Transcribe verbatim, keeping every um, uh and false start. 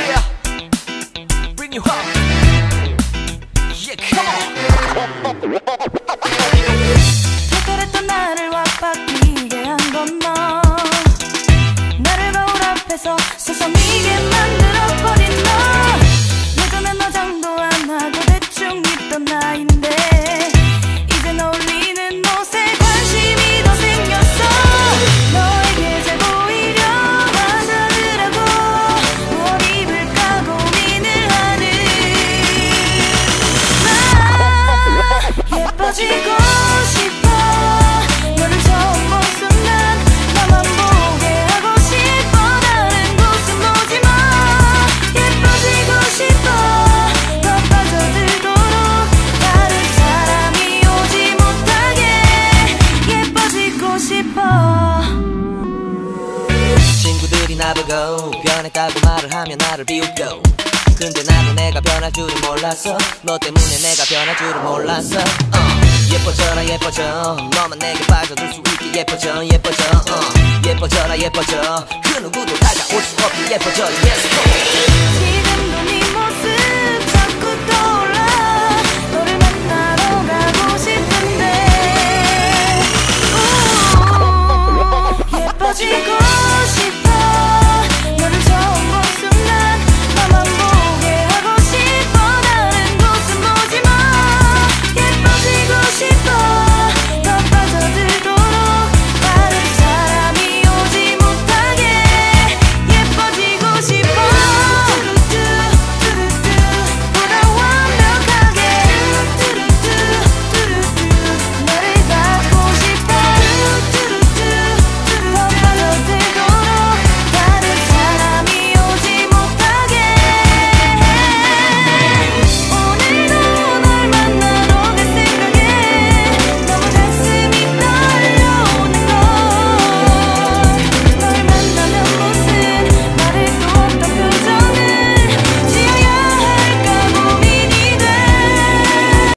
Yeah, bring you home. Yeah, come on. 특별했던 나를 와바뀌게 한 건 너. 나를 거울 앞에서 서성이게 만들어버린 너. 예전엔 화장도 안 하고 대충 입던 나인데 이젠 어울리는 옷에 관심이 더 생겼어. 너에게 잘 보이려 화장을 하고 뭘 입을까 고민을 하는 나. 예뻐지고 싶어. 너를 처음 본 순간 나만 보게 하고 싶어. 다른 곳은 보지 마. 예뻐지고 싶어. 더 빠져들도록 다른 사람이 오지 못하게 예뻐지고 싶어. 친구들이 나보고 변했다고 말을 하면 나를 비웃고, 근데 나도 내가 변할 줄은 몰랐어. 너 때문에 내가 변할 줄은 몰랐어. uh. 예뻐져라 예뻐져. 너만 내게 빠져들 수 있게 예뻐져 예뻐져. uh. 예뻐져라 예뻐져. 그 누구도 다가올 수 없게 예뻐져. Yes, go.